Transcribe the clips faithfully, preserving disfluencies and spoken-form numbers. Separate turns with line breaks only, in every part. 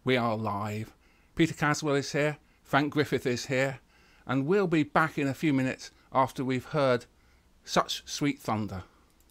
We are live. Peter Caswell is here, Frank Griffith is here, and we'll be back in a few minutes after we've heard Such Sweet Thunder.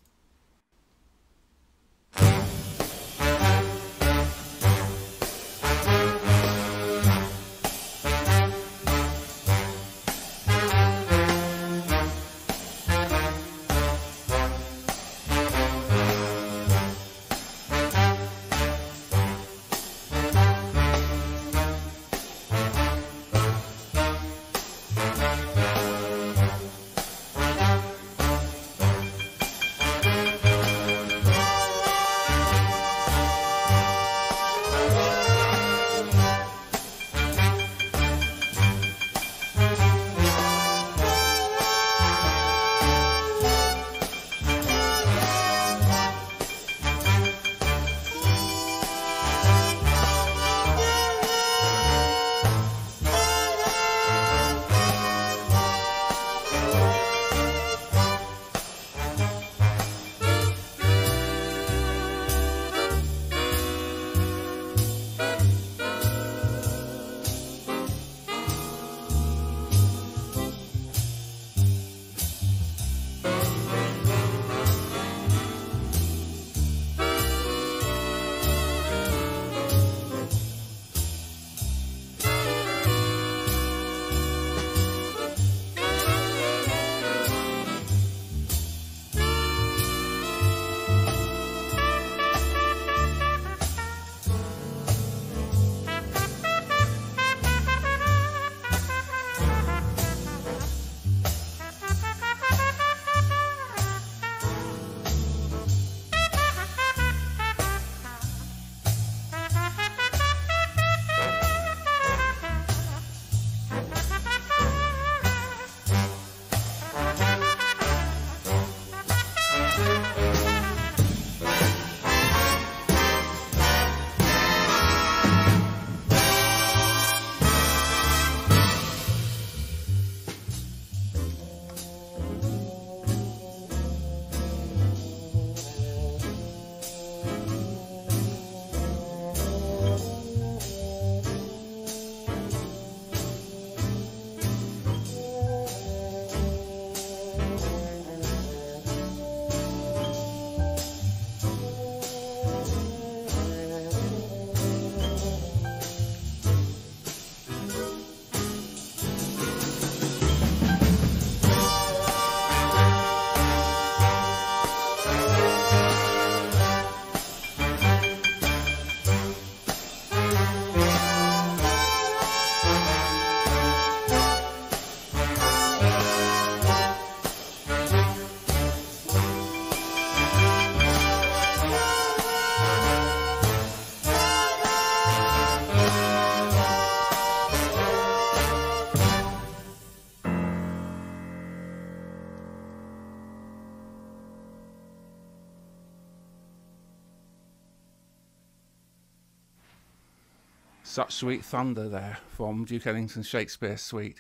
Such Sweet Thunder there from Duke Ellington's Shakespeare suite.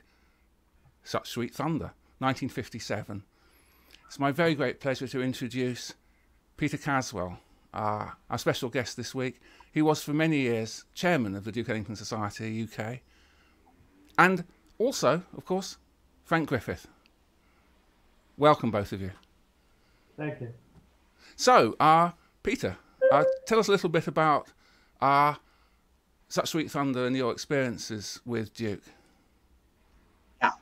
Such Sweet Thunder, nineteen fifty-seven. It's my very great pleasure to introduce Peter Caswell, uh, our special guest this week. He was for many years chairman of the Duke Ellington Society U K. And also, of course, Frank Griffith. Welcome, both of you.
Thank you.
So, uh, Peter, uh, tell us a little bit about uh, Such Sweet Thunder and your experiences with Duke.
Yeah.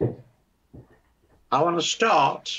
I want to start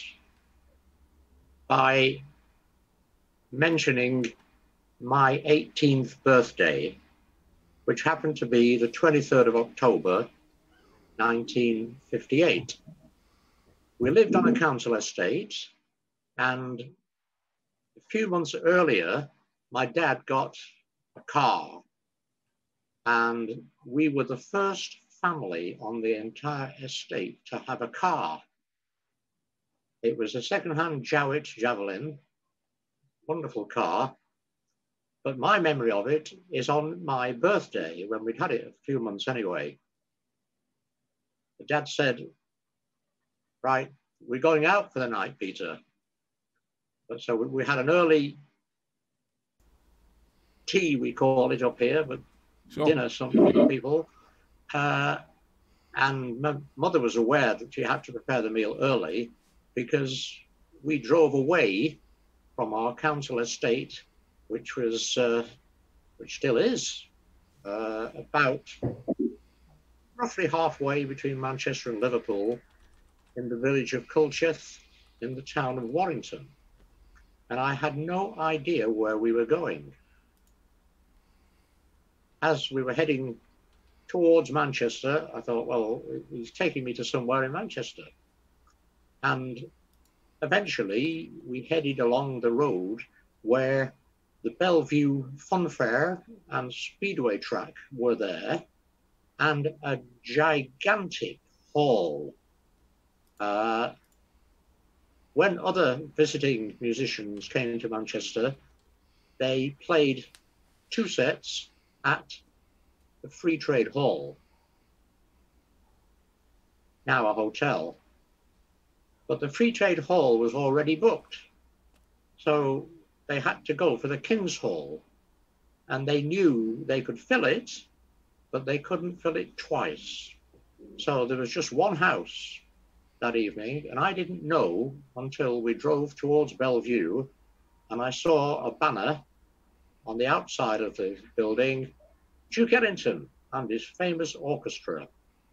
by mentioning my eighteenth birthday, which happened to be the twenty-third of October, nineteen fifty-eight. We lived on a council estate, and a few months earlier, my dad got a car, and we were the first family on the entire estate to have a car. It was a second-hand Jowett Javelin, wonderful car, but my memory of it is on my birthday, when we'd had it a few months anyway. The dad said, right, we're going out for the night, Peter. But so we, we had an early tea, we call it up here, but
Sure.
dinner, some people. Uh, and my mother was aware that she had to prepare the meal early because we drove away from our council estate, which was, uh, which still is, uh, about roughly halfway between Manchester and Liverpool, in the village of Culcheth, in the town of Warrington. And I had no idea where we were going. As we were heading towards Manchester, I thought, well, he's taking me to somewhere in Manchester. And eventually we headed along the road where the Bellevue Funfair and Speedway track were there, and a gigantic hall. Uh, when other visiting musicians came to Manchester, they played two sets at the Free Trade Hall, now a hotel. But the Free Trade Hall was already booked. So they had to go for the King's Hall. And they knew they could fill it, but they couldn't fill it twice. So there was just one house that evening, and I didn't know until we drove towards Bellevue, and I saw a banner on the outside of the building, Duke Ellington and his famous orchestra.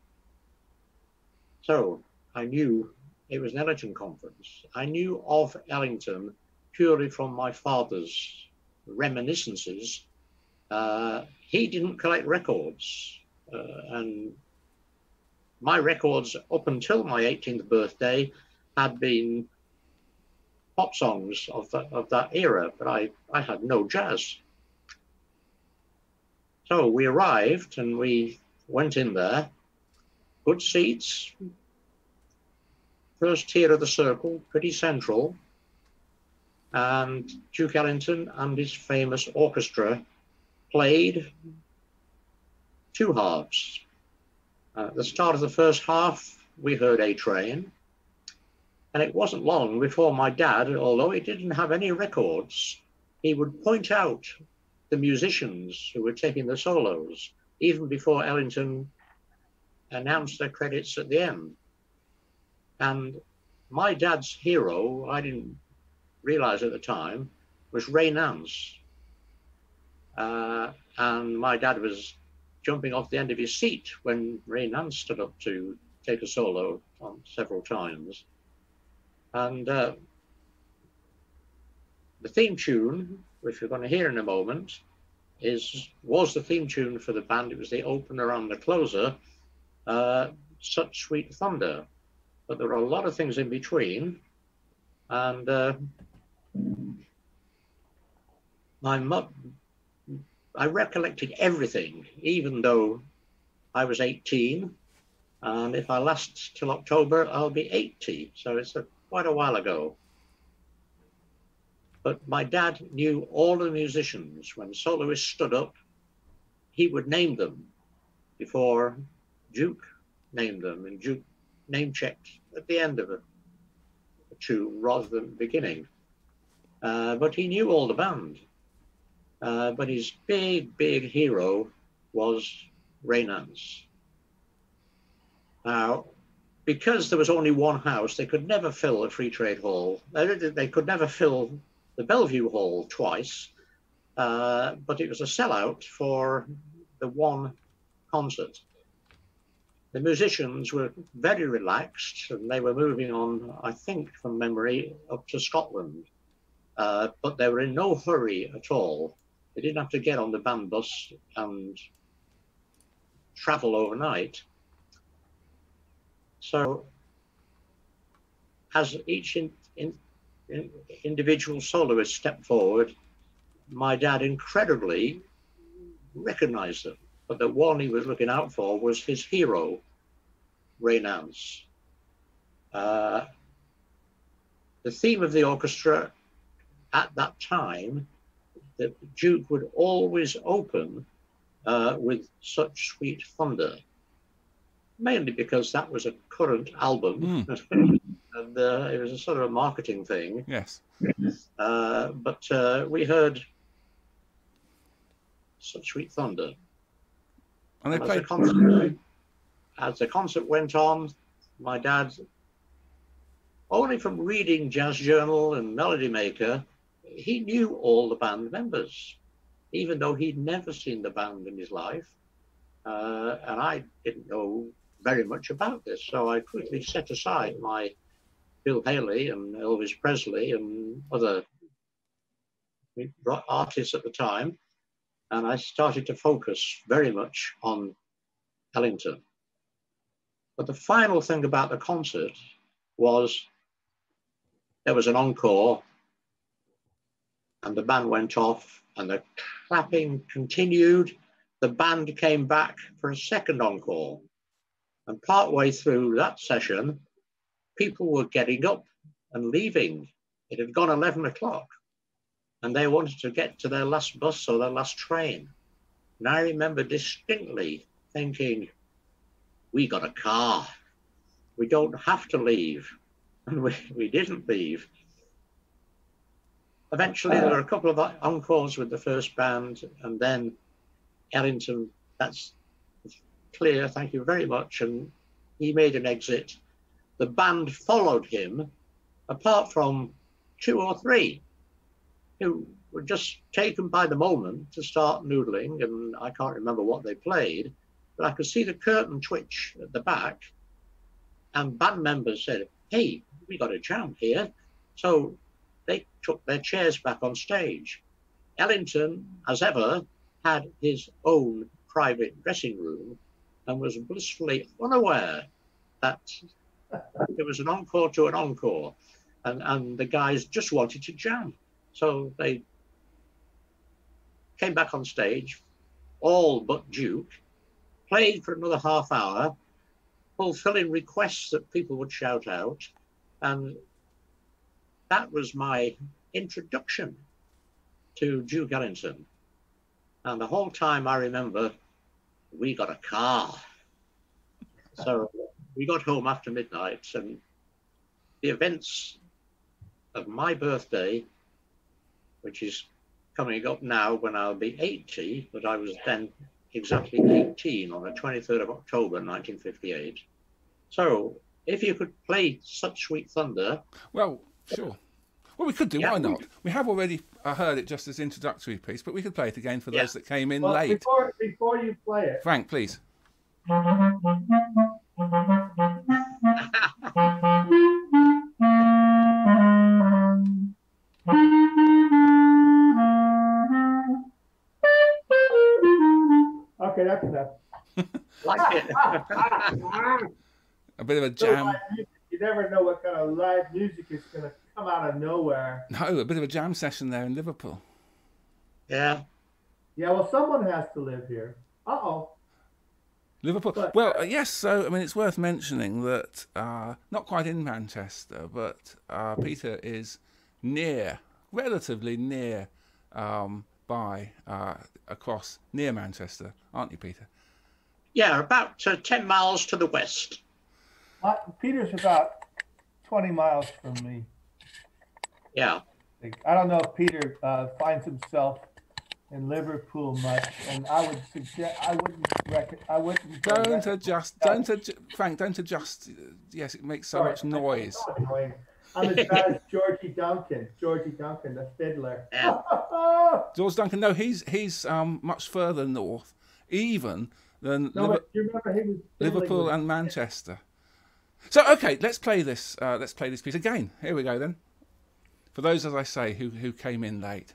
So I knew it was an Ellington conference. I knew of Ellington purely from my father's reminiscences. Uh, he didn't collect records, uh, and my records up until my eighteenth birthday had been pop songs of that, of that era, but I, I had no jazz. So we arrived and we went in there, good seats, first tier of the circle, pretty central, and Duke Ellington and his famous orchestra played two halves. Uh, at the start of the first half, we heard A Train, and it wasn't long before my dad, although he didn't have any records, he would point out the musicians who were taking the solos, even before Ellington announced their credits at the end. And my dad's hero, I didn't realize at the time, was Ray Nance. Uh, and my dad was jumping off the end of his seat when Ray Nance stood up to take a solo on several times. And uh, the theme tune, which we're going to hear in a moment, is was the theme tune for the band. It was the opener and the closer, uh, Such Sweet Thunder. But there are a lot of things in between. And uh, my mum, I recollected everything, even though I was eighteen. And if I last till October, I'll be eighty. So it's a, quite a while ago. But my dad knew all the musicians. When soloists stood up, he would name them before Duke named them. And Duke name checked at the end of a, a tune rather than the beginning. Uh, but he knew all the band. Uh, but his big, big hero was Ray Nance. Now, because there was only one house, they could never fill a Free Trade Hall. They, they could never fill the Bellevue Hall twice, uh, but it was a sellout for the one concert. The musicians were very relaxed, and they were moving on, I think, from memory, up to Scotland. Uh, but they were in no hurry at all. They didn't have to get on the band bus and travel overnight. So, as each in, in, in individual soloist stepped forward, my dad incredibly recognized them. But the one he was looking out for was his hero, Ray Nance. Uh, the theme of the orchestra at that time, the Duke would always open uh, with Such Sweet Thunder, mainly because that was a current album. Mm. And uh, it was a sort of a marketing thing.
Yes.
Uh, but uh, we heard Such Sweet Thunder.
And they
as,
played.
the concert, as the concert went on, my dad, only from reading Jazz Journal and Melody Maker, he knew all the band members, even though he'd never seen the band in his life. Uh, and I didn't know very much about this, so I quickly set aside my Bill Haley and Elvis Presley and other artists at the time, and I started to focus very much on Ellington. But the final thing about the concert was there was an encore, and the band went off, and the clapping continued. The band came back for a second encore, and partway through that session, people were getting up and leaving. It had gone eleven o'clock, and they wanted to get to their last bus or their last train. And I remember distinctly thinking, we got a car. We don't have to leave. And we, we didn't leave. Eventually, there were a couple of encores with the first band, and then Ellington, that's clear, thank you very much. And he made an exit. The band followed him, apart from two or three who were just taken by the moment to start noodling, and I can't remember what they played, but I could see the curtain twitch at the back, and band members said, hey, we got a jam here. So they took their chairs back on stage. Ellington, as ever, had his own private dressing room and was blissfully unaware that there was an encore to an encore, and, and the guys just wanted to jam. So they came back on stage, all but Duke, played for another half hour, fulfilling requests that people would shout out. And that was my introduction to Duke Ellington. And the whole time I remember, we got a car. So we got home after midnight, and the events of my birthday, which is coming up now when I'll be eighty, but I was then exactly eighteen on the twenty-third of October, nineteen fifty-eight. So if you could play Such Sweet Thunder.
Well, sure. Well, we could do,
Yeah.
why not? We have already uh, heard it just as introductory piece, but we could play it again for
Yeah.
those that came in
Well,
late.
Before, before you play it,
Frank, please.
okay, that's enough.
Like it.
A bit of a
So
jam.
live music, you never know what kind of live music is going to come out of nowhere.
No, a bit of a jam session there in Liverpool.
Yeah.
Yeah, well, someone has to live here. Uh-oh.
Liverpool.
But-
Well, uh, yes, so, I mean, it's worth mentioning that, uh, not quite in Manchester, but uh, Peter is near, relatively near, um, by, uh, across, near Manchester, aren't you, Peter?
Yeah, about uh, ten miles to the west.
Uh, Peter's about twenty miles from me.
Yeah.
I don't know if Peter uh, finds himself in Liverpool much, and I would suggest I wouldn't rec- I wouldn't go
Don't
rec-
adjust, don't adjust, Frank, don't adjust. Yes, it makes so
Sorry,
much noise.
I'm so annoying. I'm as bad as Georgie Duncan, Georgie Duncan, the fiddler.
Yeah.
George Duncan, no, he's he's um, much further north, even than
No,
Liver-
but you remember he was fiddling
Liverpool
with-
and Manchester. So, okay, let's play this. Uh, let's play this piece again. Here we go then. For those, as I say, who who came in late.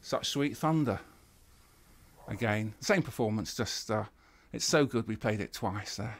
Such Sweet Thunder. Again, same performance, just uh, it's so good we played it twice there.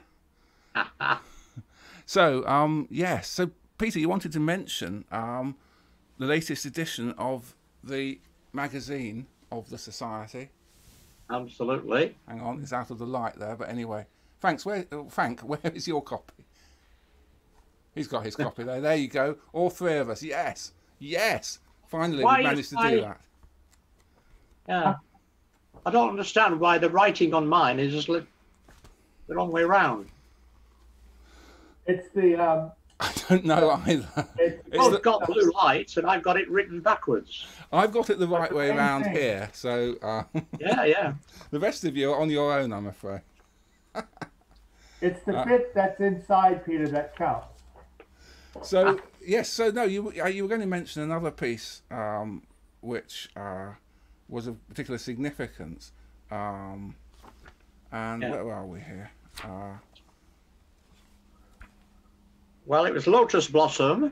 So, um, yes, so Peter, you wanted to mention um, the latest edition of the magazine of the Society.
Absolutely.
Hang on, it's out of the light there, but anyway. Thanks, where, oh, Frank, where is your copy? He's got his copy there. There you go. All three of us. Yes. Yes. Finally,
Why
we managed to
why,
do that.
Yeah. I don't understand why the writing on mine is the wrong way round.
It's the um,
I don't know either.
it's,
It's
Both
the,
got blue lights, and I've got it written backwards.
I've got it the right
the
way
same
around
thing.
here, so uh,
Yeah, yeah.
the rest of you are on your own, I'm afraid.
it's the
Uh,
bit that's inside, Peter, that counts.
So yes, so no, you uh, you were going to mention another piece um, which uh, was of particular significance, um, and
Yeah.
where are we here? Uh,
Well, it was Lotus Blossom.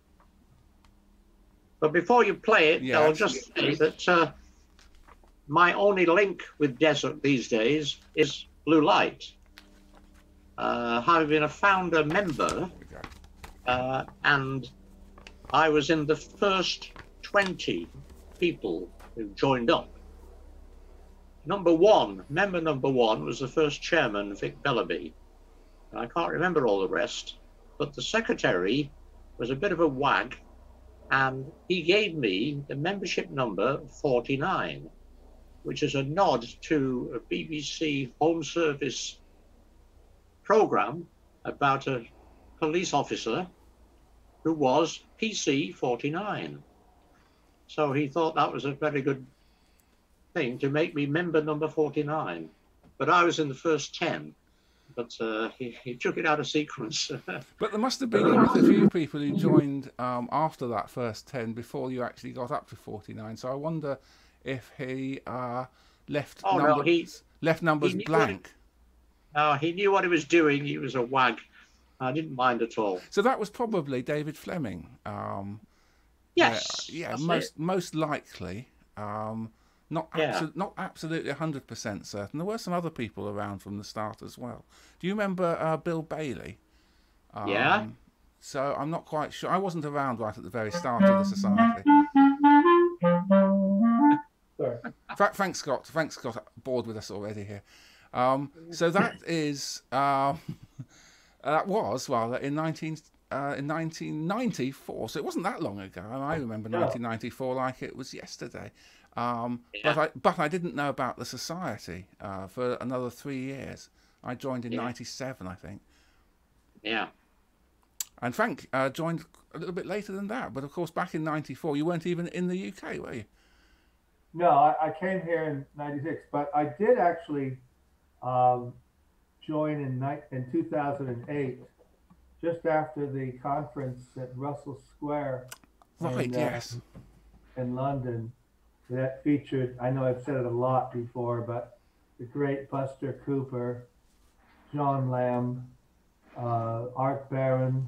But before you play it, I'll
Yes.
just say that uh, my only link with desert these days is blue light. Uh, having been a founder member,
there we go.
uh, and I was in the first twenty people who joined up. Number one, member number one, was the first chairman, Vic Bellaby. I can't remember all the rest, but the secretary was a bit of a wag, and he gave me the membership number forty-nine, which is a nod to a B B C Home Service program about a police officer who was P C forty-nine. So he thought that was a very good thing to make me member number forty-nine. But I was in the first ten. But uh, he, he took it out of sequence.
But there must have been quite a few people who joined um, after that first ten before you actually got up to forty-nine. So I wonder if he uh, left
Oh, no,
numbers,
he-
left numbers
he knew what
blank.
No, he knew what he was doing. He was a wag. I didn't mind at all.
So that was probably David Fleming. Um,
Yes.
Yeah, yeah
that's
most
it.
most likely. Um, not
Yeah.
abso- not absolutely one hundred percent certain. There were some other people around from the start as well. Do you remember uh, Bill Bailey? Um,
Yeah.
So I'm not quite sure. I wasn't around right at the very start of the society.
Sorry.
Fra- thanks, Scott. Thanks, Scott. Bored with us already here. Um, so that is um, that was rather in nineteen uh, in nineteen ninety-four. So it wasn't that long ago. And I remember
No.
nineteen ninety-four like it was yesterday. Um,
Yeah.
But I but I didn't know about the society uh, for another three years. I joined in
Yeah.
ninety-seven, I think.
Yeah.
And Frank uh, joined a little bit later than that. But of course, back in ninety-four, you weren't even in the U K, were you?
No, I, I came here in ninety-six, but I did actually um, join in, ni- in two thousand eight, just after the conference at Russell Square
Right,
in, uh,
yes.
in London that featured, I know I've said it a lot before, but the great Buster Cooper, John Lamb, uh, Art Barron,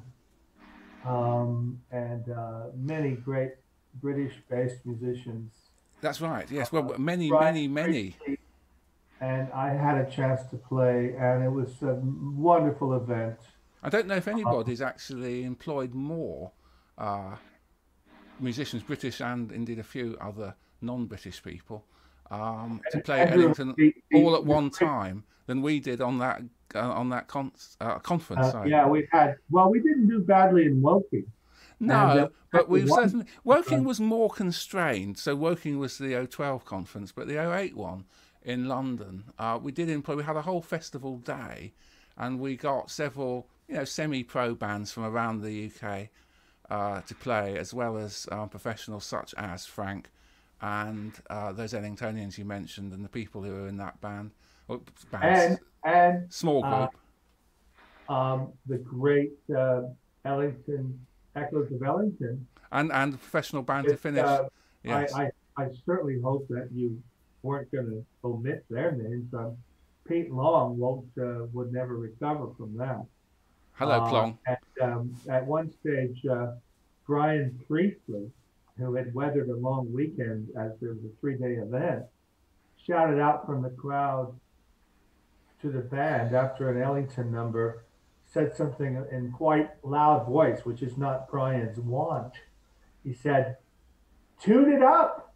um, and uh, many great British-based musicians.
That's right. Yes. Well, many,
Brian
many, many.
Tracy, and I had a chance to play, and it was a wonderful event.
I don't know if anybody's actually employed more uh, musicians, British and indeed a few other non-British people, um, to play at
Andrew,
Ellington
the- the-
all at one
the-
time than we did on that uh, on that con- uh, conference.
Uh,
sorry.
yeah, we had. Well, we didn't do badly in Woking.
No,
And, uh,
but we've
one-
certainly Woking was more constrained. So Woking was the oh twelve conference, but the oh eight one in London, uh, we did employ. We had a whole festival day, and we got several, you know, semi-pro bands from around the U K uh, to play, as well as uh, professionals such as Frank and uh, those Ellingtonians you mentioned, and the people who were in that band. Or bands,
And and
small
uh,
group.
um, the great uh, Ellington Echoes of Ellington.
and and professional band to
It's,
finish.
uh,
Yes.
I, I I certainly hope that you weren't going to omit their names. Um, Pete Long won't uh, would never recover from that.
Hello,
Uh,
Plong.
At, um, at one stage, uh, Brian Priestley who had weathered a long weekend as there was a three-day event, shouted out from the crowd to the band after an Ellington number, said something in quite loud voice, which is not Brian's wont. He said, "Tune it up,"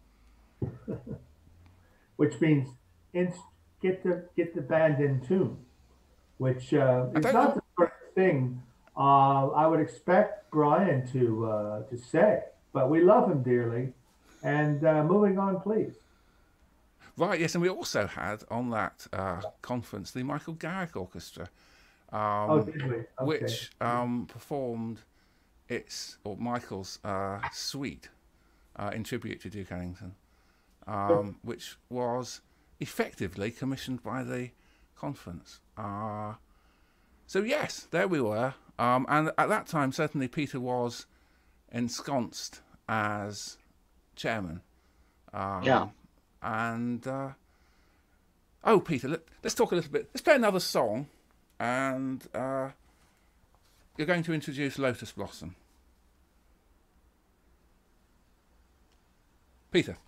which means get the get the band in tune, which uh, is not know. the sort of thing uh, I would expect Brian to uh, to say. But we love him dearly. And uh, moving on, please.
Right, yes, and we also had on that uh, conference the Michael Garrick Orchestra, um,
oh, did we? Okay.
which um, performed its, or Michael's uh, suite uh, in tribute to Duke Ellington, um, which was effectively commissioned by the conference. Uh, so yes, there we were. Um, and at that time, certainly Peter was ensconced as chairman. Um,
yeah.
And, uh, oh, Peter, let, let's talk a little bit. Let's play another song. And uh, you're going to introduce Lotus Blossom. Peter.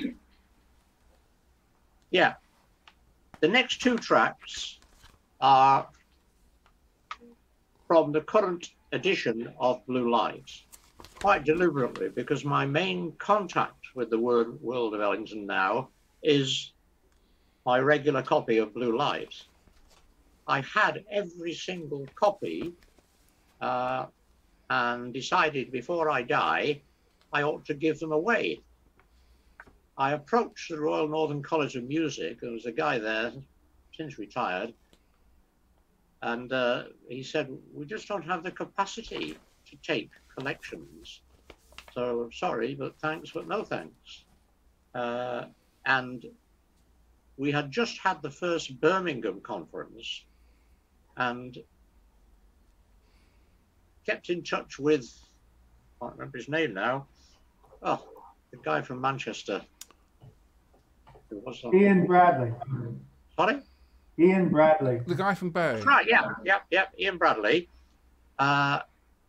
Yeah. The next two tracks are from the current edition of Blue Light, quite deliberately, because my main contact with the world, world of Ellington now is my regular copy of Blue Light. I had every single copy uh, and decided before I die, I ought to give them away. I approached the Royal Northern College of Music. There was a guy there, since retired, and uh, he said, "We just don't have the capacity to take collections. So sorry, but thanks, but no thanks." Uh, and we had just had the first Birmingham conference and kept in touch with, I can't remember his name now, oh, the guy from Manchester. Who was on?
Ian Bradley.
Sorry?
Ian Bradley.
The guy from Bowie.
Right, yeah, yeah, yeah, Ian Bradley. Uh,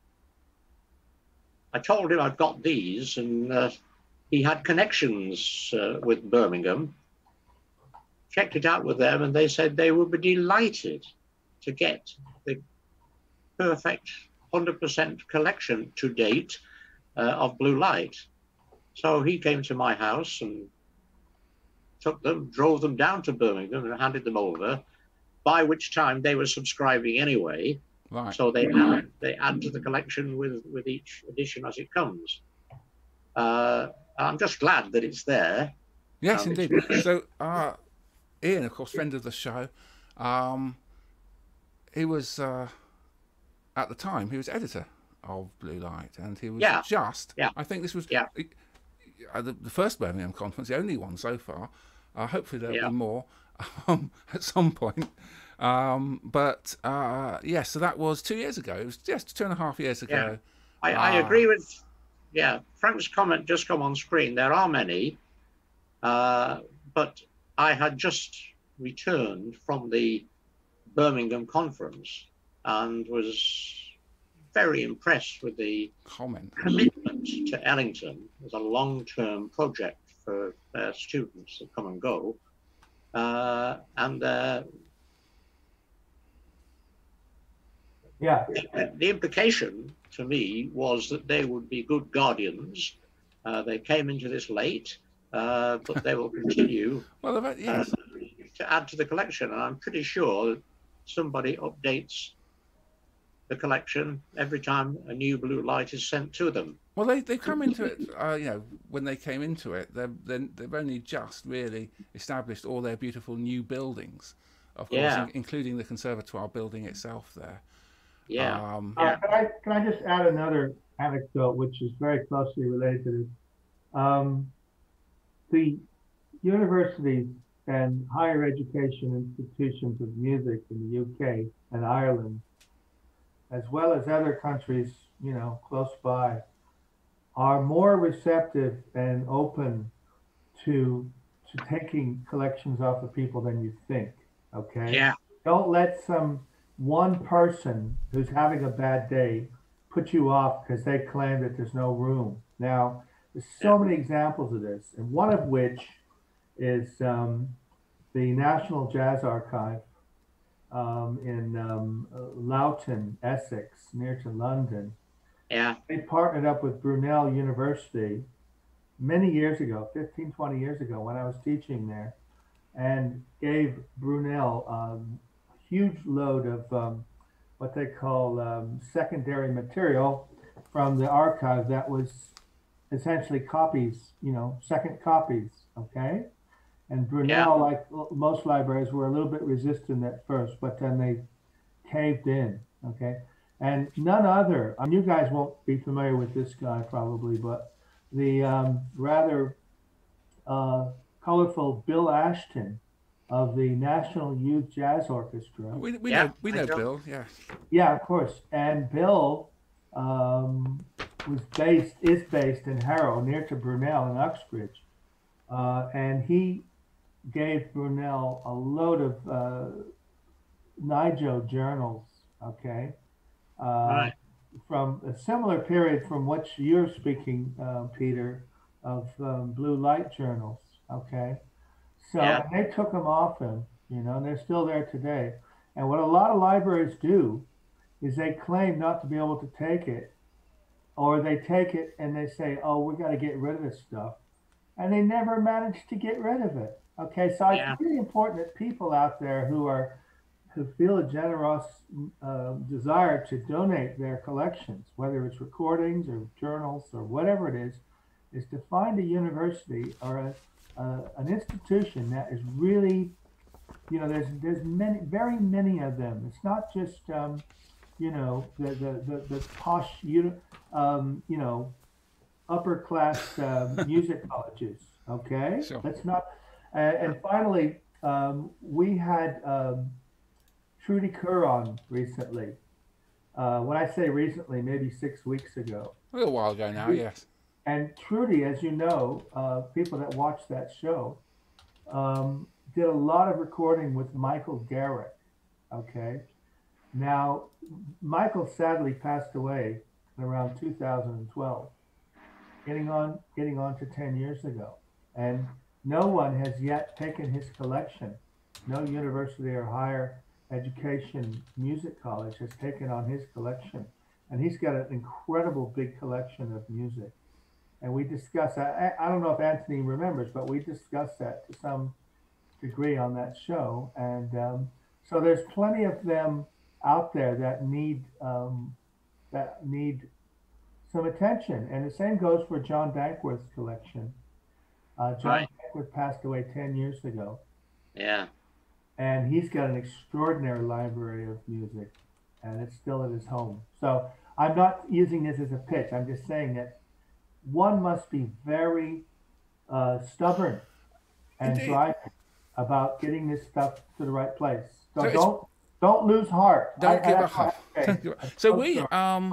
I told him I'd got these, and uh, he had connections uh, with Birmingham. Checked it out with them, and they said they would be delighted to get the perfect one hundred percent collection to date uh, of Blue Light. So he came to my house and took them, drove them down to Birmingham and handed them over, by which time they were subscribing anyway.
Right.
So they add, they add to the collection with, with each edition as it comes. Uh, I'm just glad that it's there.
Yes,
um,
indeed. So uh, Ian, of course, friend of the show, um, he was, uh, at the time, he was editor of Blue Light, and he was
yeah.
just,
yeah.
I think this was
yeah.
uh, the, the first Birmingham conference, the only one so far. Uh, hopefully there'll
yeah.
be more um, at some point. Um, but uh, yes, yeah, so that was two years ago. It was just two and a half years ago.
Yeah. I, I
uh,
agree with, yeah, Frank's comment just come on screen. There are many, uh, but I had just returned from the Birmingham conference and was very impressed with the
comment
commitment to Ellington as a long-term project for uh, students that come and go. Uh, and uh,
yeah,
the, the implication to me was that they would be good guardians. Uh, they came into this late, uh, but they will continue
well, about, yes.
uh, to add to the collection. And I'm pretty sure that somebody updates the collection every time a new Blue Light is sent to them.
Well, they they come into it, uh, you know, when they came into it, they've they've, they've only just really established all their beautiful new buildings, of course,
yeah.
in, including the Conservatoire building itself there.
Yeah.
Um,
uh, can I can I just add another anecdote which is very closely related to this? Um, the universities and higher education institutions of music in the U K and Ireland, as well as other countries, you know, close by, are more receptive and open to to taking collections off of people than you think. Okay.
Yeah.
Don't let some one person who's having a bad day put you off because they claim that there's no room. Now, There's so many examples of this, and one of which is um, the National Jazz Archive um, in um, Loughton, Essex, near to London.
Yeah.
They partnered up with Brunel University many years ago, fifteen, twenty years ago, when I was teaching there, and gave Brunel um, a huge load of um, what they call um, secondary material from the archive that was essentially copies, you know, second copies, okay? And Brunel,
Yeah.
like most libraries, were a little bit resistant at first, but then they caved in, okay? And none other, I mean, you guys won't be familiar with this guy probably, but the um, rather uh, colorful Bill Ashton of the National Youth Jazz Orchestra.
We, we
Yeah,
know, we
I
know
know.
Bill, yeah.
Yeah, of course. And Bill um, was based, is based in Harrow, near to Brunel in Uxbridge. Uh, and he gave Brunel a load of uh, Nijo journals, okay, uh,
Right.
from a similar period from which you're speaking, uh, Peter, of um, blue light journals, okay. So
Yeah.
and they took them off him, you know, and they're still there today. And what a lot of libraries do is they claim not to be able to take it, or they take it and they say, oh, we got to get rid of this stuff. And they never manage to get rid of it. Okay, so
Yeah.
it's really important that people out there who are who feel a generous uh, desire to donate their collections, whether it's recordings or journals or whatever it is, is to find a university or a, uh, an institution that is really, you know, there's there's many, very many of them. It's not just, um, you know, the the the, the posh, you um, you know, upper class uh, music colleges. Okay,
Sure.
let's not. Uh, and finally, um, we had um, Trudy Kerr on recently. Uh, when I say recently, maybe six weeks ago.
A little while ago now, yes.
And Trudy, as you know, uh, people that watch that show, um, did a lot of recording with Michael Garrett. Okay. Now, Michael sadly passed away in around two thousand twelve, getting on, getting on to ten years ago. And no one has yet taken his collection. No university or higher education music college has taken on his collection. And he's got an incredible big collection of music. And we discussed, I, I don't know if Anthony remembers, but we discussed that to some degree on that show. And um, so there's plenty of them out there that need um, that need some attention. And the same goes for John Dankworth's collection. Uh, John
Right.
Dankworth passed away ten years ago.
Yeah.
And he's got an extraordinary library of music, and it's still at his home. So I'm not using this as a pitch. I'm just saying that one must be very uh, stubborn and
Indeed.
driving about getting this stuff to the right place. So,
So it's-
don't don't lose heart.
Don't
I-
give
I-
up hope.
okay.
Don't give up. So
I'm
we,
sorry.
um,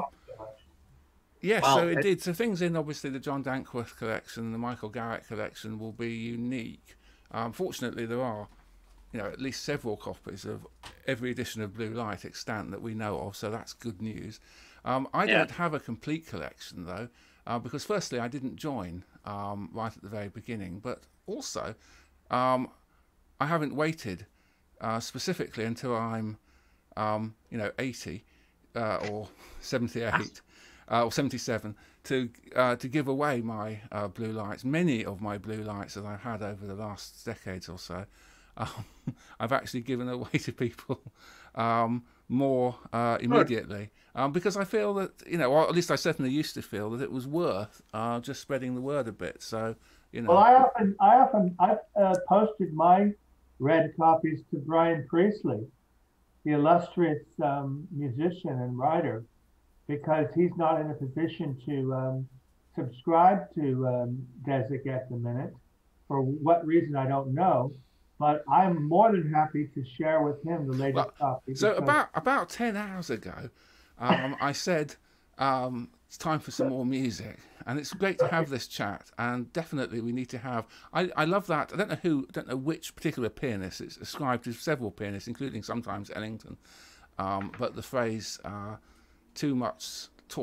yes,
Well,
so
it-
indeed. So things in obviously the John Dankworth collection, the Michael Garrett collection will be unique. Um, fortunately, there are, you know, at least several copies of every edition of Blue Light extant that we know of. So that's good news. Um, I
Yeah.
don't have a complete collection though, uh, because firstly I didn't join um, right at the very beginning, but also um, I haven't waited uh, specifically until I'm, um, you know, eighty uh, or seventy-eight uh, or seventy-seven to uh, to give away my uh, blue lights. Many of my blue lights that I've had over the last decades or so, um, I've actually given away to people um, more uh, immediately um, because I feel that, you know, or at least I certainly used to feel that it was worth uh, just spreading the word a bit. So, you know.
Well, I often, I often, I've uh, posted my red copies to Brian Priestley, the illustrious um, musician and writer, because he's not in a position to um, subscribe to um, Desic at the minute. For what reason, I don't know. But I'm more than happy to share with him the latest
Well,
copy.
So
because-
about about ten hours ago, um, I said um, it's time for some more music, and it's great to have this chat. And definitely, we need to have. I, I love that. I don't know who, I don't know which particular pianist. It's ascribed to several pianists, including sometimes Ellington. Um, but the phrase uh, "too much talk"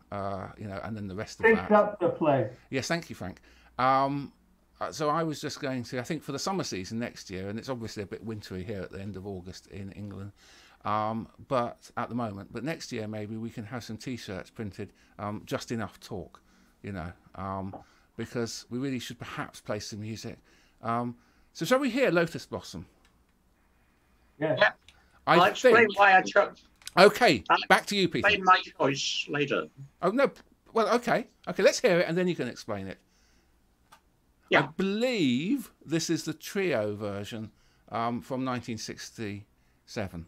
uh, you know, and then the rest of
Think
that.
up the place.
Yes, thank you, Frank. Um, uh, so I was just going to, I think for the summer season next year, and it's obviously a bit wintry here at the end of August in England, um, but at the moment, but next year maybe we can have some T-shirts printed, um, just enough talk, you know, um, because we really should perhaps play some music. Um, so shall we hear Lotus Blossom?
Yes.
Yeah.
I
I'll explain
think.
why I chose.
Okay,
I'll
back to you, Peter.
explain my choice later.
Oh no, well, okay, okay. Let's hear it, and then you can explain it.
Yeah.
I believe this is the trio version um, from nineteen sixty-seven.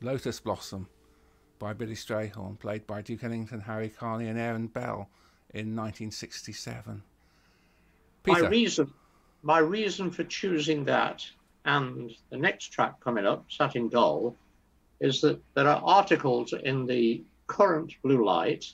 Lotus Blossom by Billy Strayhorn, played by Duke Ellington, Harry Carney and Aaron Bell in nineteen sixty-seven. Peter.
My reason, my reason for choosing that and the next track coming up, Satin Doll, is that there are articles in the current Blue Light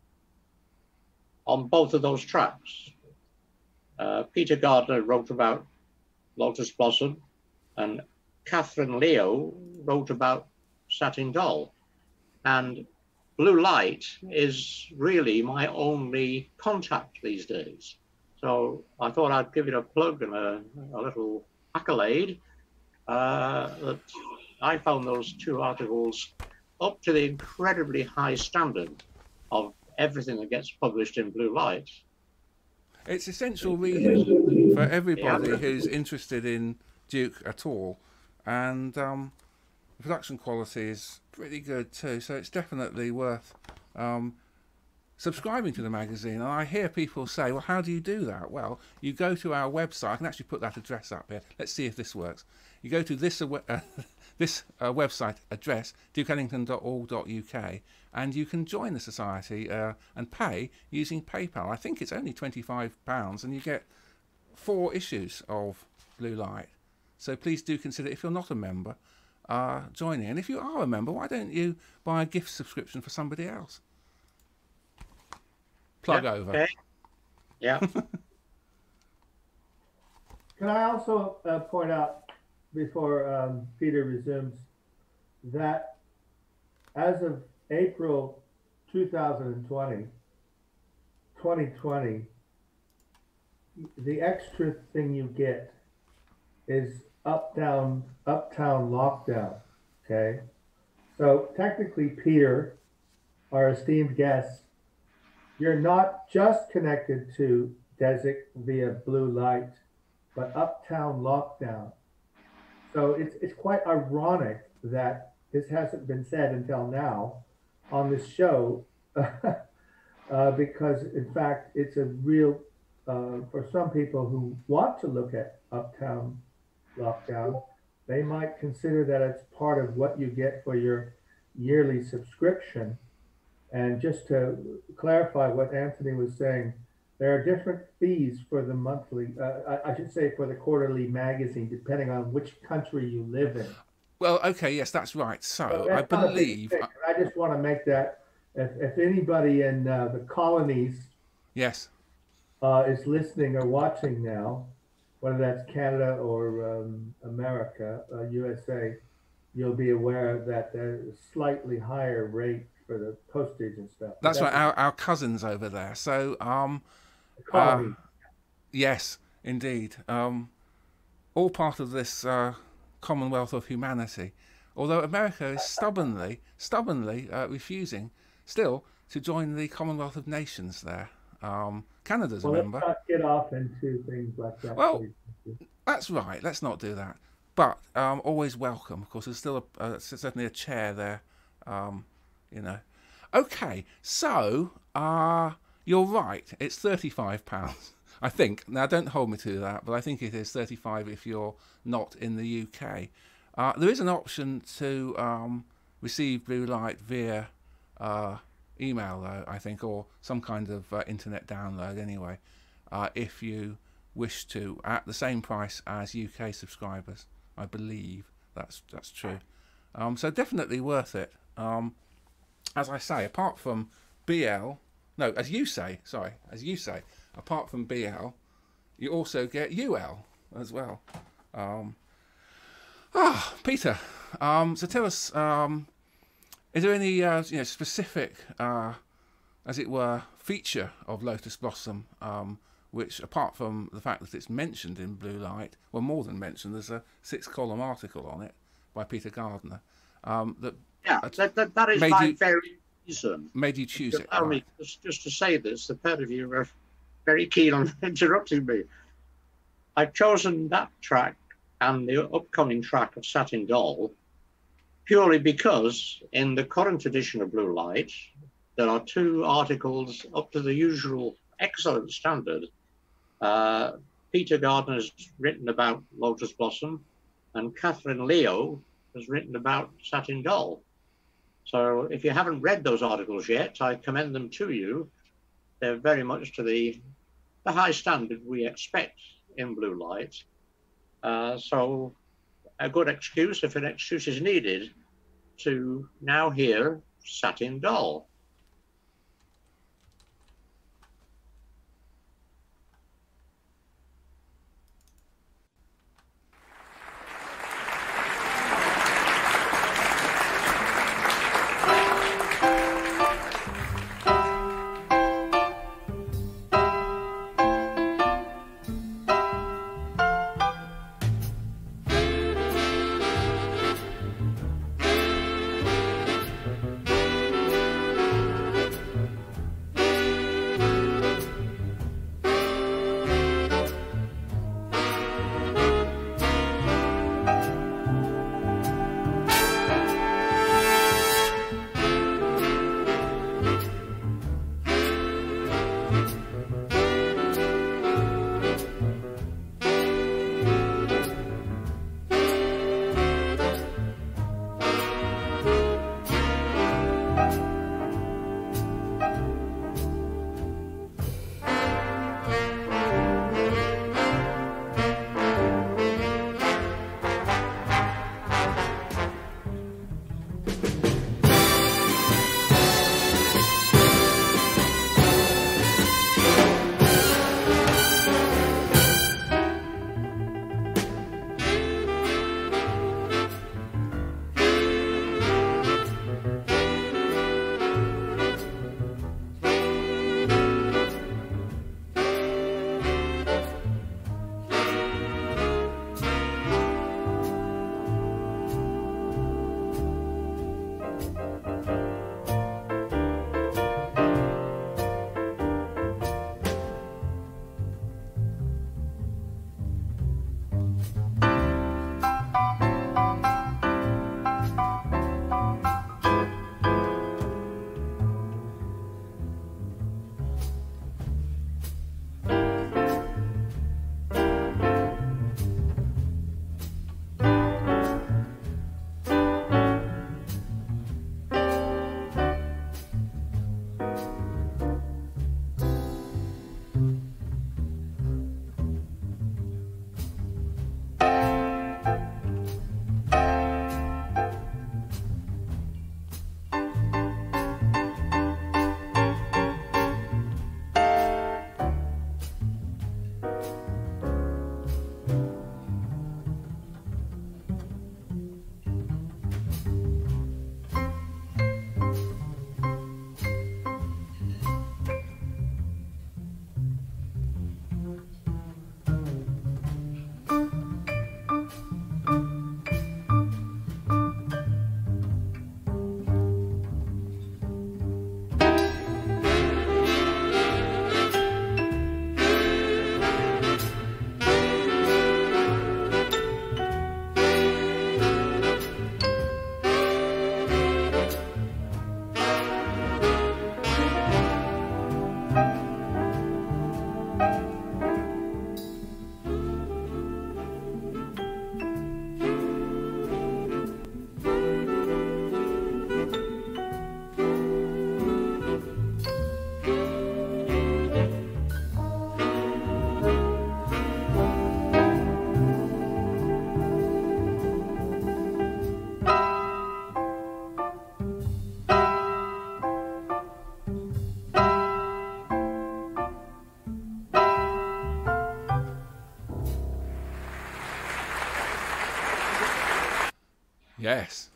on both of those tracks. Uh, Peter Gardner wrote about Lotus Blossom and Catherine Leo wrote about Satin Doll. And Blue Light is really my only contact these days. So I thought I'd give it a plug and a, a little accolade. Uh, that I found those two articles up to the incredibly high standard of everything that gets published in Blue Light.
It's essential reading for everybody
Yeah.
who's interested in Duke at all. And um, the production quality is pretty good too, so it's definitely worth um, subscribing to the magazine. And I hear people say, well, how do you do that? Well, you go to our website. I can actually put that address up here. Let's see if this works. You go to this uh, this uh, website address, duke ellington dot org dot U K, and you can join the society uh, and pay using PayPal. I think it's only twenty-five pounds, and you get four issues of Blue Light. So please do consider, if you're not a member, uh, joining. And if you are a member, why don't you buy a gift subscription for somebody else? Plug
Yeah,
over.
Okay. Yeah.
Can I also uh, point out, before um, Peter resumes, that as of April two thousand twenty, twenty twenty, the extra thing you get is Uptown, Uptown Lockdown, okay? So technically, Peter, our esteemed guest, you're not just connected to Desik via Blue Light, but Uptown Lockdown. So it's, it's quite ironic that this hasn't been said until now on this show, uh, because in fact, it's a real, uh, for some people who want to look at Uptown Lockdown, they might consider that it's part of what you get for your yearly subscription. And just to clarify what Anthony was saying, there are different fees for the monthly, uh, I, I should say for the quarterly magazine, depending on which country you live in.
Well, okay, yes, that's right. So,
So
I
that's not a big
believe...
thing. I just want to make that, if, if anybody in uh, the colonies
Yes.
uh, is listening or watching now, whether that's Canada or um, America, uh, U S A, you'll be aware that there's a slightly higher rate for the postage and stuff.
That's right, our, our cousins over there. So, um,
colony.
uh, yes, indeed. Um, all part of this uh, Commonwealth of Humanity. Although America is stubbornly, stubbornly uh, refusing still to join the Commonwealth of Nations there. Um, Canada's a
well,
member.
let's not get off into things like that.
Well,
please.
That's right, let's not do that. But um, always welcome. Of course, there's still a, uh, certainly a chair there, um, you know. Okay, so uh, you're right. It's thirty-five pounds, I think. Now, don't hold me to that, but I think it is thirty-five if you're not in the U K. Uh, there is an option to um, receive Blue Light via uh, email, though, I think, or some kind of uh, internet download anyway, uh, if you wish to, at the same price as U K subscribers. I believe that's that's true. Um, so definitely worth it. Um, as I say, apart from B L, no, as you say, sorry, as you say, apart from B L, you also get U L as well. Um, ah, Peter. Um, so tell us, um, is there any uh, you know specific, uh, as it were, feature of Lotus Blossom? Um, which, apart from the fact that it's mentioned in Blue Light, well, more than mentioned, there's a six-column article on it by Peter Gardner. Um, that
Yeah, that, that, that is
made
my
you-
very reason.
made you choose it.
Allow me
Right.
just, just to say this, the pair of you are very keen on interrupting me. I've chosen that track and the upcoming track of Satin Doll purely because in the current edition of Blue Light, there are two articles up to the usual excellent standard. Uh, Peter Gardner has written about Lotus Blossom, and Catherine Leo has written about Satin Doll. So if you haven't read those articles yet, I commend them to you. They're very much to the, the high standard we expect in blue light. Uh, so a good excuse, if an excuse is needed, to now hear Satin Doll.
Yes.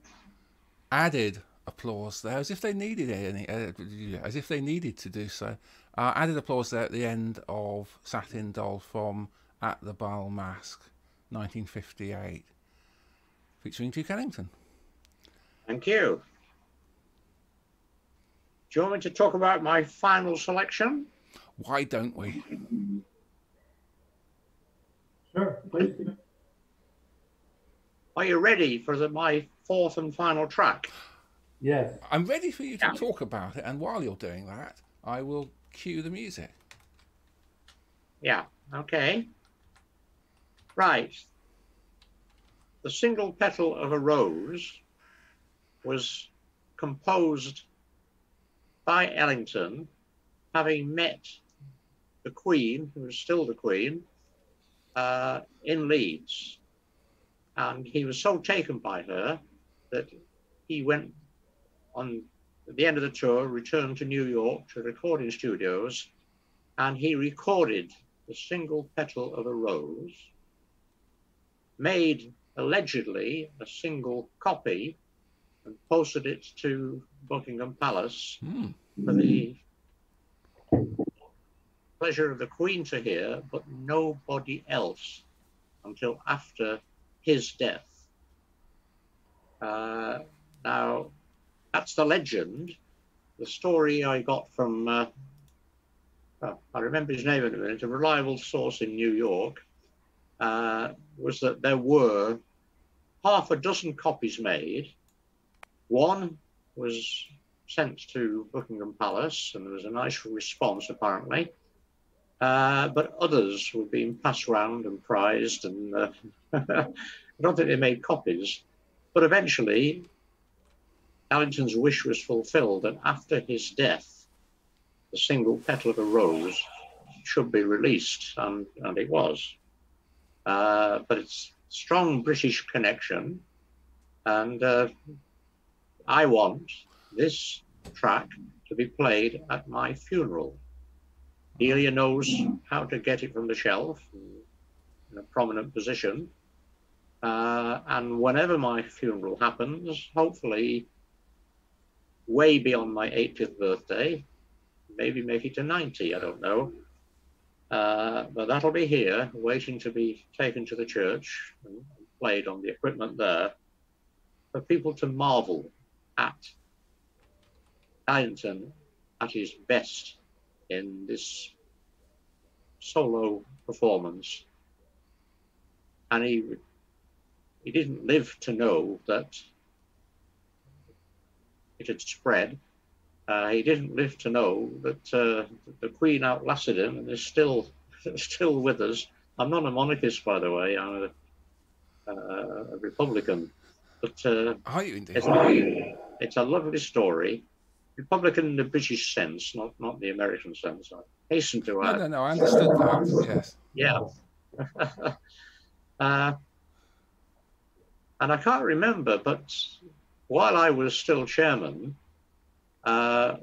Added applause there, as if they needed any, uh, as if they needed to do so. Uh, added applause there at the end of Satin Doll from At the Bal Masque, nineteen fifty-eight, featuring Duke Ellington.
Thank you. Do you want me to talk about my final selection?
Why don't we?
Sure, please.
Are you ready for the, my fourth and final track?
Yes.
I'm ready for you to
Yeah.
talk about it, and while you're doing that, I will cue the music.
Yeah, okay. Right. The Single Petal of a Rose was composed by Ellington, having met the Queen, who was still the Queen, uh, in Leeds. And he was so taken by her that he went on, at the end of the tour, returned to New York to recording studios, and he recorded The Single Petal of a Rose, made allegedly a single copy, and posted it to Buckingham Palace
Mm.
for the pleasure of the Queen to hear, but nobody else until after his death. Uh, now, that's the legend. The story I got from, uh, oh, I remember his name in a minute, a reliable source in New York, uh, was that there were half a dozen copies made. One was sent to Buckingham Palace, and there was a nice response, apparently. Uh, but others were being passed round and prized, and uh, I don't think they made copies. But eventually, Ellington's wish was fulfilled, and after his death, The Single Petal of a Rose should be released, and, and it was. Uh, but it's strong British connection, and uh, I want this track to be played at my funeral. Delia knows how to get it from the shelf in a prominent position. Uh, and whenever my funeral happens, hopefully way beyond my eightieth birthday, maybe make it to ninety, I don't know. Uh, but that'll be here, waiting to be taken to the church and played on the equipment there, for people to marvel at Ellington at his best in this solo performance. And he he didn't live to know that it had spread. Uh, he didn't live to know that uh, the Queen outlasted him and is still still with us. I'm not a monarchist, by the way. I'm a, uh, a Republican. But uh,
Are you indeed?
it's, a, it's a lovely story. Republican in the British sense, not not the American sense. I hasten to
No,
add.
no, no. I understood that. Yes.
Yeah. uh, and I can't remember, but while I was still chairman, uh,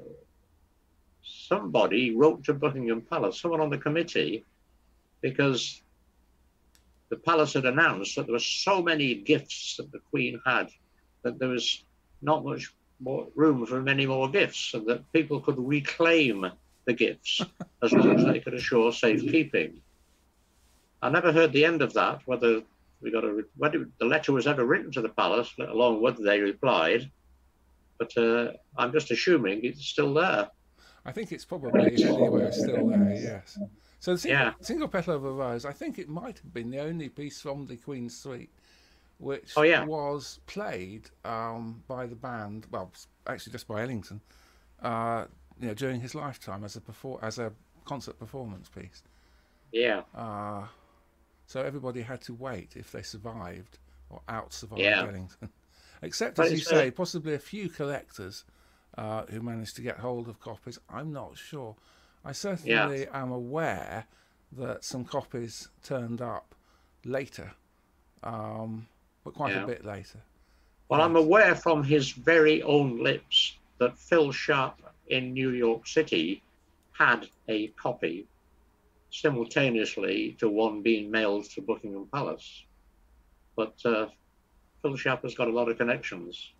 somebody wrote to Buckingham Palace, someone on the committee, because the palace had announced that there were so many gifts that the Queen had that there was not much more room for many more gifts, and that people could reclaim the gifts as long as they could assure safekeeping. I never heard the end of that, whether we got a whether the letter was ever written to the palace, let alone whether they replied. But uh, I'm just assuming it's still there.
I think it's probably, if anywhere, still there, yes. So the single,
Yeah.
single Petal of a Rose, I think it might have been the only piece from the Queen's Suite which
Oh, yeah.
was played um, by the band, well, actually just by Ellington, uh, you know, during his lifetime as a perfor- as a concert performance piece.
Yeah.
Uh, so everybody had to wait if they survived or out-survived
Yeah.
Ellington. Except,
But
as you
it's,
say,
uh,
possibly a few collectors uh, who managed to get hold of copies. I'm not sure. I certainly am aware that some copies turned up later, um, but quite
Yeah.
a bit later.
Well,
Yes.
I'm aware from his very own lips that Phil Sharp in New York City had a copy simultaneously to one being mailed to Buckingham Palace. But uh, Phil Sharp has got a lot of connections.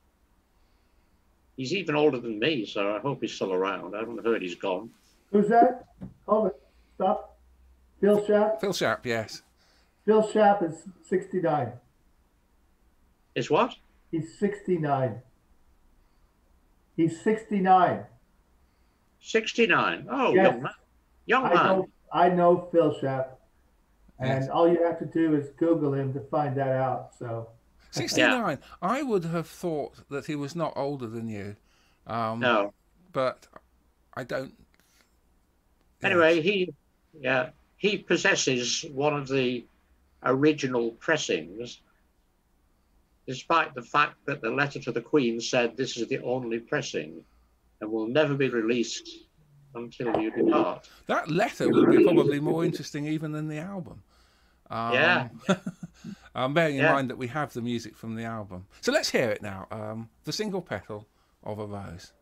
He's even older than me, so I hope he's still around. I haven't heard he's gone.
Who's that? Hold it. Stop. Phil Sharp?
Phil Sharp, yes.
Phil Sharp is sixty-nine.
Is what?
He's sixty-nine. He's sixty-nine.
sixty-nine. Oh,
Yes.
young man. Young
I
man.
know, I know Phil Sharp. And
Yes.
all you have to do is Google him to find that out. So
sixty-nine. I would have thought that he was not older than you. Um,
No.
But I don't.
Anyway, he, yeah, he possesses one of the original pressings despite the fact that the letter to the Queen said this is the only pressing and will never be released until you depart.
That letter would be probably more interesting even than the album. Um,
Yeah.
um, bearing in
Yeah.
mind that we have the music from the album. So let's hear it now. Um, The Single Petal of a Rose.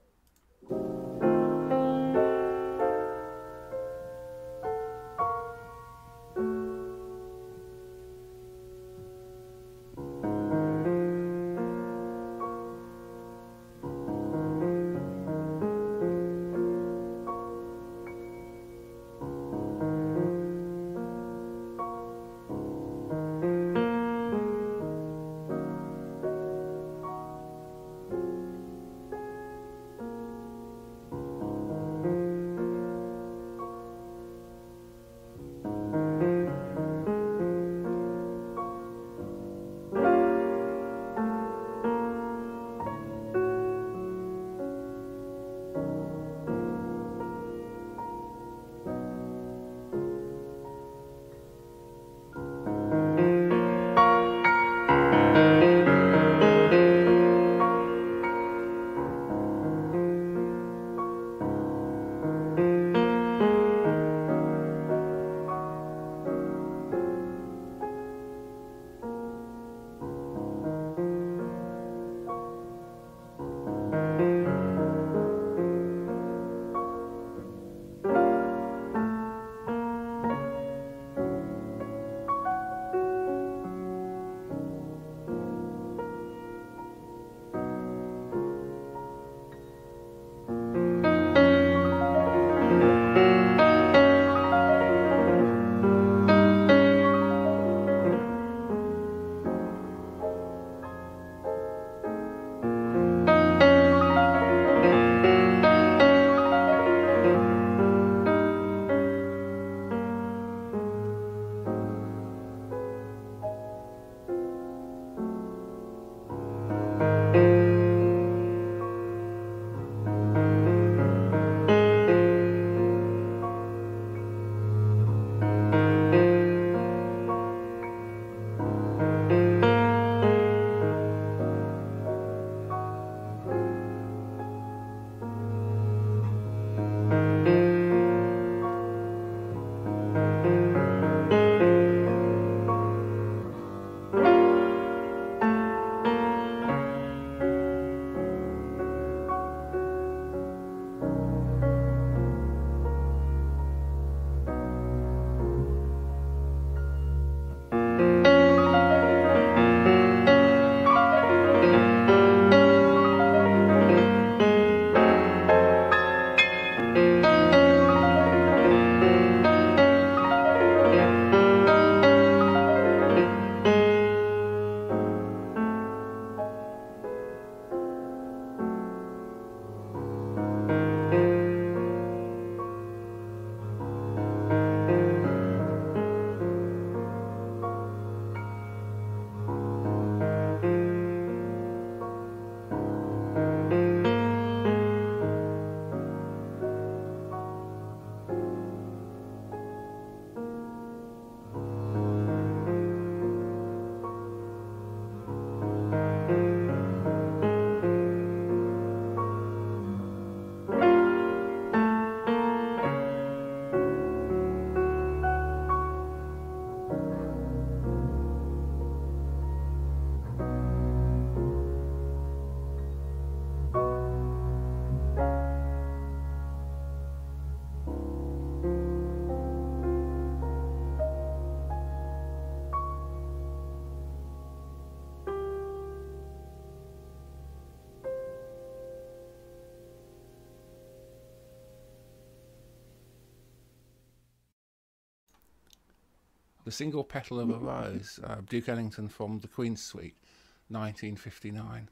The Single Petal of a Rose, uh, Duke Ellington from the Queen's Suite, nineteen fifty-nine.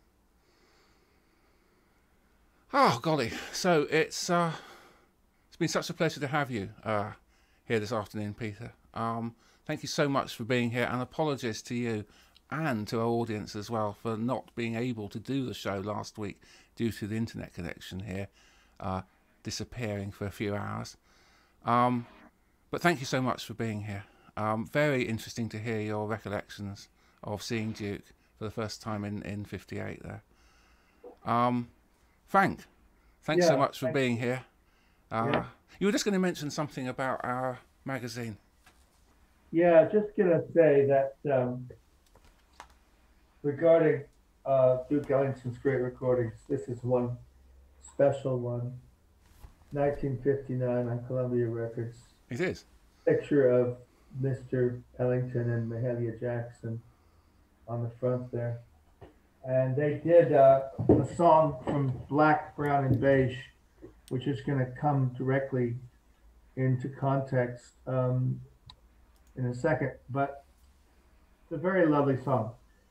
Oh, golly. So it's uh, it's been such a pleasure to have you uh, here this afternoon, Peter. Um, thank you so much for being here, and apologies to you and to our audience as well for not being able to do the show last week due to the internet connection here uh, disappearing for a few hours. Um, but thank you so much for being here. Um, very interesting to hear your recollections of seeing Duke for the first time in, in fifty-eight there. Um, Frank, thanks
Yeah,
so much for
thanks.
being here. Uh,
Yeah.
You were just going to mention something about our magazine.
Yeah, just gonna say that um, regarding uh, Duke Ellington's great recordings, this is one special one, nineteen fifty-nine on Columbia Records.
It is.
Picture of Mister Ellington and Mahalia Jackson on the front there. And they did uh, a song from Black, Brown, and Beige, which is going to come directly into context um, in a second, but it's a very lovely song.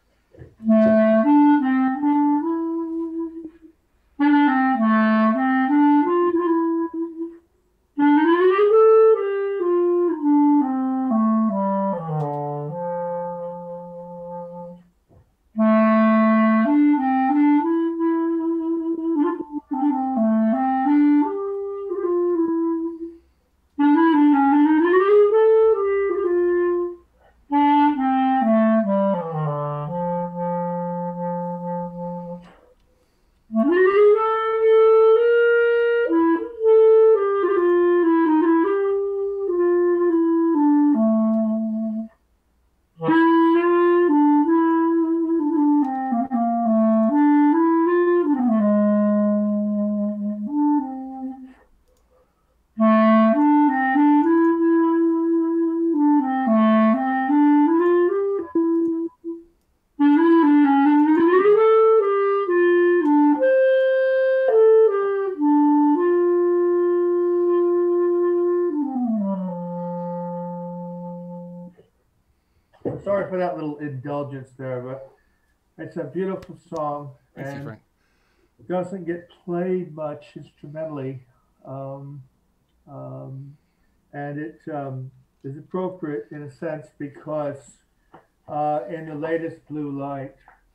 Sorry for that little indulgence there, but it's a beautiful song.
Thank
and
you, Frank.
doesn't get played much instrumentally, um, um, and it um, is appropriate in a sense because uh, in the latest Blue Light,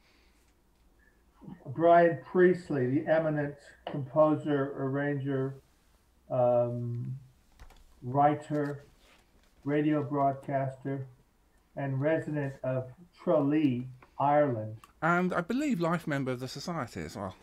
Brian Priestley, the eminent composer, arranger, um, writer, radio broadcaster, and resident of Tralee, Ireland.
And I believe life member of the Society as well.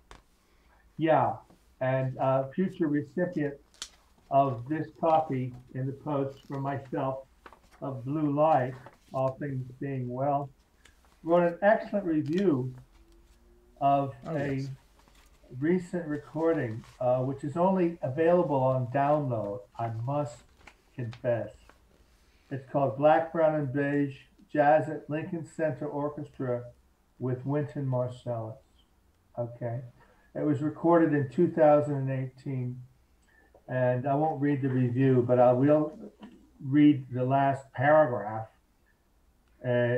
Yeah, and uh, future recipient of this copy in the post for myself of Blue Light, all things being well, wrote an excellent review of
Oh,
a
yes.
recent recording, uh, which is only available on download, I must confess. It's called Black, Brown, and Beige, Jazz at Lincoln Center Orchestra with Wynton Marsalis. Okay. It was recorded in two thousand eighteen, and I won't read the review, but I will read the last paragraph, uh,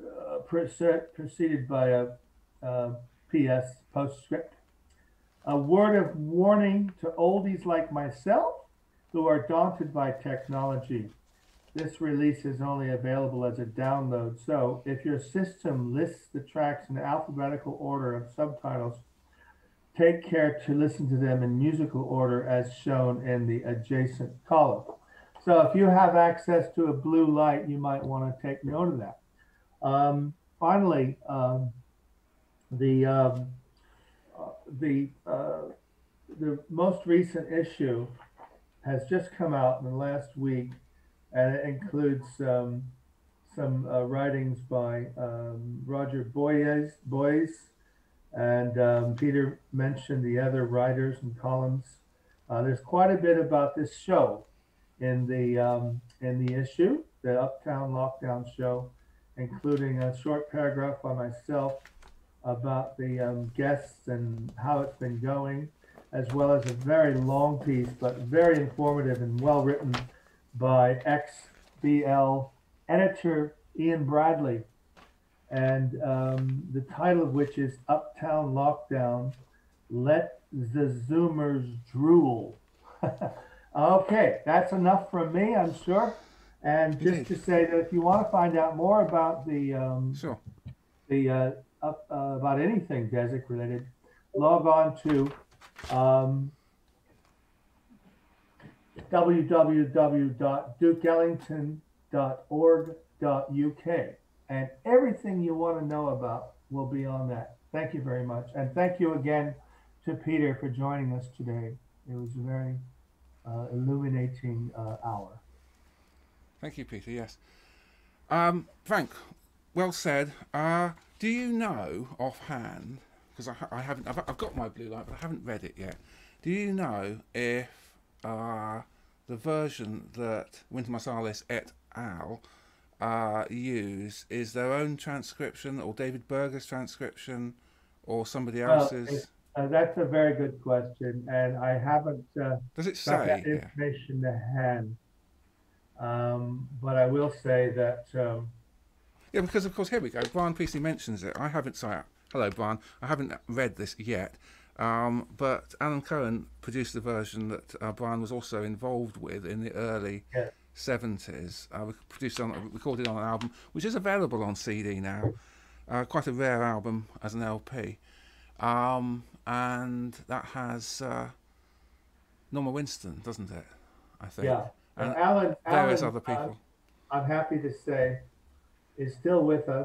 preceded by a, a P S postscript. A word of warning to oldies like myself who are daunted by technology. This release is only available as a download, so if your system lists the tracks in alphabetical order of subtitles, take care to listen to them in musical order as shown in the adjacent column. So if you have access to a Blue Light, you might want to take note of that. Um, finally, um, the um, uh, the uh, the most recent issue has just come out in the last week, and it includes um, some uh, writings by um, Roger Boyes, Boyes and um, Peter mentioned the other writers and columns. Uh, there's quite a bit about this show in the um, in the issue, the Uptown Lockdown show, including a short paragraph by myself about the um, guests and how it's been going, as well as a very long piece, but very informative and well written by X B L editor Ian Bradley, and um, the title of which is Uptown Lockdown, Let the Zoomers Drool. Okay, that's enough from me, I'm sure. And just
Indeed.
to say that if you want to find out more about the um,
Sure.
the uh, up, uh, about anything Desik related, log on to um, w w w dot duke ellington dot org dot u k, and everything you want to know about will be on that. Thank you very much. And thank you again to Peter for joining us today. It was a very uh, illuminating uh, hour.
Thank you, Peter. Yes. Um, Frank, well said. Uh, do you know offhand, because I, I haven't, I've, I've got my blue light, but I haven't read it yet. Do you know if uh, the version that Wynton Marsalis et al. Uh, use is their own transcription, or David Berger's transcription, or somebody else's?
Well, uh, that's a very good question, and I haven't uh,
Does it
got
say?
that
Yeah.
information to hand. Um, but I will say that um,
Yeah, because of course, here we go. Brian Priestley mentions it. I haven't. Sorry, hello, Brian. I haven't read this yet, um, but Alan Cohen produced the version that uh, Brian was also involved with in the early
yeah.
seventies. Uh, we produced on, recorded on an album which is available on C D now. Uh, quite a rare album as an L P, um, and that has uh, Norma Winston, doesn't it? I think.
Yeah.
And
Alan,
various
Alan,
other people.
Uh, I'm happy to say, is still with us.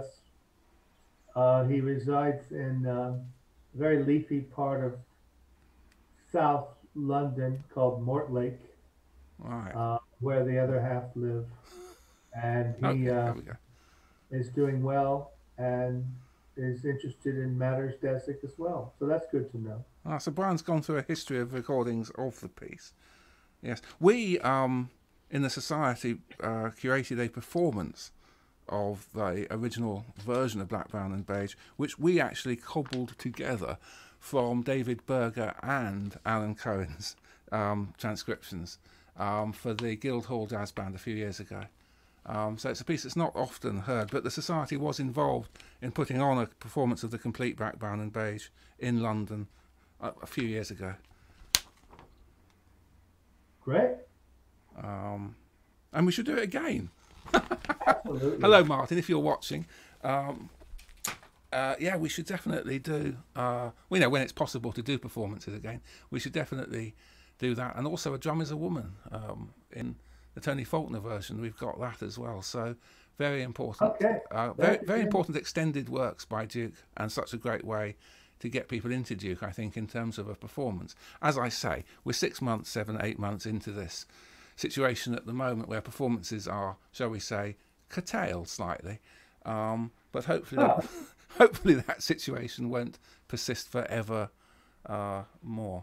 Uh, he resides in uh, a very leafy part of South London called Mortlake,
Right.
uh, where the other half live. And he
Okay,
uh,
there we go.
is doing well and is interested in matters Desic as well. So that's good to know.
Ah, so Brian's gone through a history of recordings of the piece. Yes, we um, in the Society uh, curated a performance of the original version of Black, Brown and Beige, which we actually cobbled together from David Berger and Alan Cohen's um, transcriptions um, for the Guildhall Jazz Band a few years ago. Um, so it's a piece that's not often heard, but the Society was involved in putting on a performance of the complete Black, Brown and Beige in London a, a few years ago.
Great.
Um, and we should do it again.
Absolutely.
Hello, Martin, if you're watching. Um, uh, yeah, we should definitely do, uh, we know when it's possible to do performances again, we should definitely do that. And also A Drum is a Woman um, in the Tony Faulkner version, we've got that as well. So very important.
Okay.
Uh, very, very important extended works by Duke, and such a great way to get people into Duke, I think, in terms of a performance. As I say, we're six months, seven, eight months into this situation at the moment where performances are, shall we say, curtailed slightly. Um, but hopefully,
Oh.
that, hopefully that situation won't persist forever uh, more.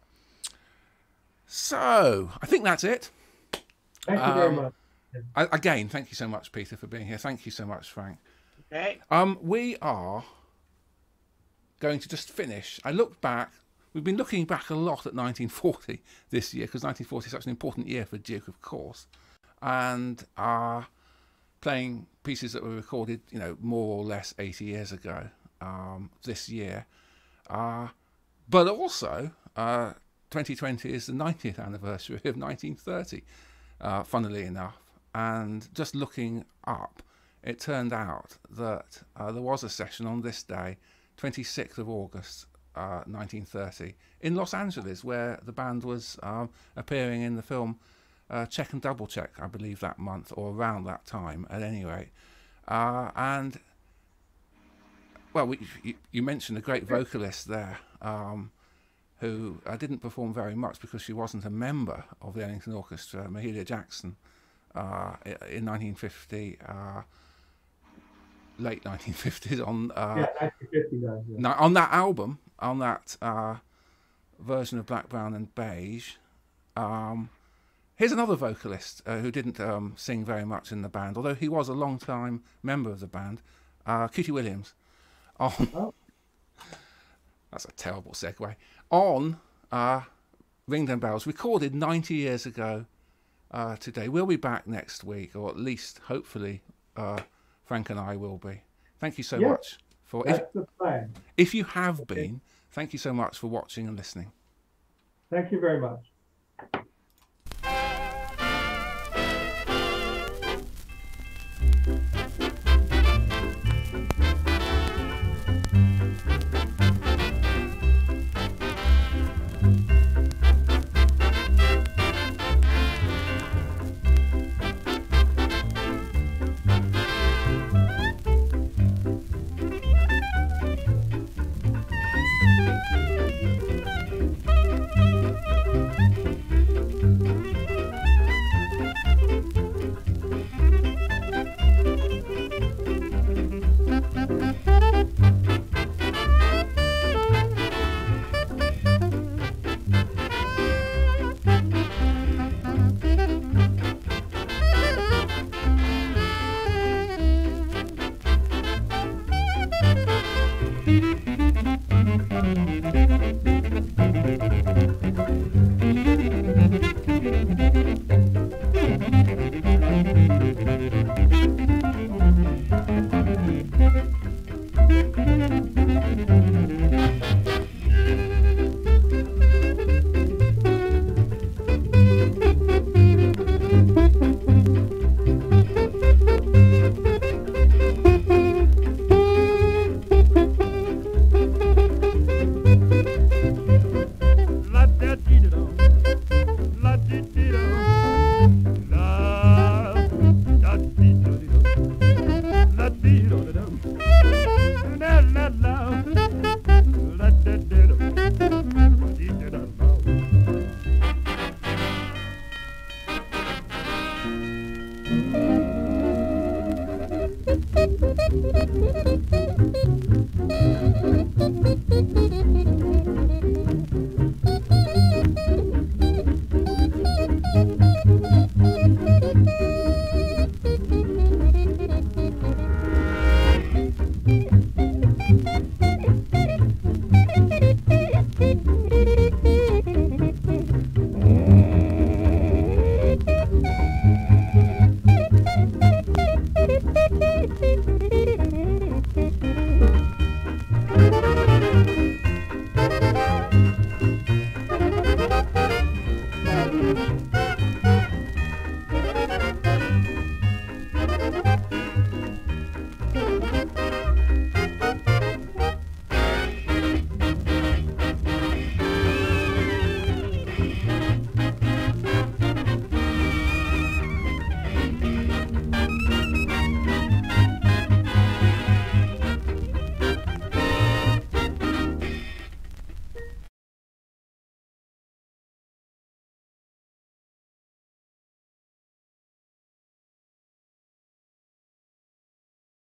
So, I think that's it.
Thank you very
Um,
much.
I, again, thank you so much, Peter, for being here. Thank you so much, Frank.
Okay.
Um, we are going to just finish. I looked back. We've been looking back a lot at nineteen forty this year, because nineteen forty is such an important year for Duke, of course, and are playing pieces that were recorded, you know, more or less eighty years ago um, this year. Uh, but also, uh, twenty twenty is the ninetieth anniversary of nineteen thirty, uh, funnily enough. And just looking up, it turned out that uh, there was a session on this day, twenty-sixth of August, uh, nineteen thirty, in Los Angeles, where the band was um, appearing in the film uh, Check and Double Check, I believe, that month, or around that time, at any rate. Uh, and, well, we, you, you mentioned a great vocalist there, um, who uh, didn't perform very much because she wasn't a member of the Ellington Orchestra, Mahalia Jackson, uh, in nineteen fifty. Uh, late nineteen fifties on uh,
Yeah, nineteen fifty-nine. Yeah.
no, on that album, on that uh, version of Black, Brown and Beige. Um, here's another vocalist uh, who didn't um, sing very much in the band, although he was a long-time member of the band, uh, Cutie Williams. On,
Oh.
That's a terrible segue. On uh, Ring Them Bells, recorded ninety years ago uh, today. We'll be back next week, or at least, hopefully, uh, Frank and I will be. Thank you so
Yeah,
much for. If,
That's the plan.
if you have
Okay.
been, thank you so much for watching and listening.
Thank you very much.
Bye.